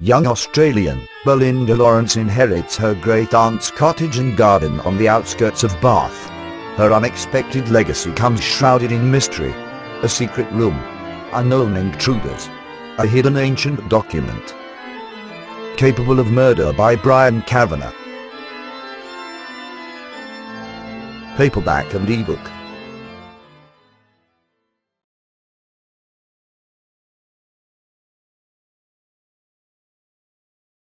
Young Australian, Belinda Lawrence inherits her great-aunt's cottage and garden on the outskirts of Bath. Her unexpected legacy comes shrouded in mystery. A secret room, unknown intruders, a hidden ancient document capable of murder by Brian Kavanagh. Paperback and ebook.